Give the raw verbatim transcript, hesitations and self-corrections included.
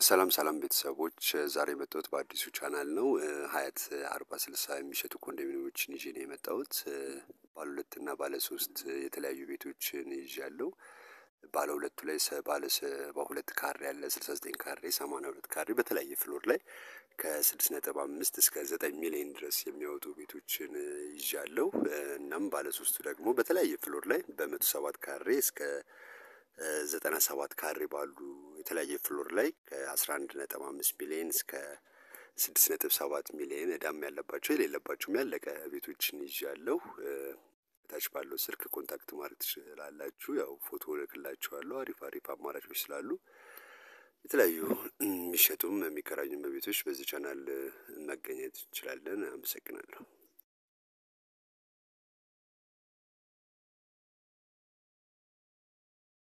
ሰላም ሰላም ቤተሰቦች ዛሬ የመጣሁት በአዲሱ ቻናል ነው። ሀያት አርባ ስልሳ የሚሸጡ ኮንዶሚኒየሞችን ይዤ ነው የመጣሁት። ባለ ሁለት እና ባለ ሶስት የተለያዩ ቤቶችን ይዣለሁ። ባለ ሁለቱ ላይ ባለ ሰባ ሁለት ካሬ ያለ ስልሳ ዘጠኝ ካሬ ሰማንያ ሁለት ካሬ በተለያየ ፍሎር ላይ ከስድስት ነጥብ አምስት እስከ ዘጠኝ ሚሊዮን ድረስ የሚያወጡ ቤቶችን ይዣለሁ። እናም ባለ ሶስቱ ደግሞ በተለያየ ፍሎር ላይ በመቶ ሰባት ካሬ እስከ ዘጠና ሰባት ካሬ ባሉ የተለያየ ፍሎር ላይ ከአስራ አንድ ነጥብ አምስት ሚሊዮን እስከ ስድስት ነጥብ ሰባት ሚሊዮን እዳም ያለባቸው የሌለባቸውም ያለቀ ቤቶችን ይዣለሁ። ታች ባለው ስልክ ኮንታክት ማድረግ ትችላላችሁ። ያው ፎቶ እልክላችኋለሁ። አሪፍ አሪፍ አማራጮች ስላሉ የተለያዩ የሚሸጡም የሚከራዩም ቤቶች በዚህ ቻናል መገኘት እንችላለን። አመሰግናለሁ።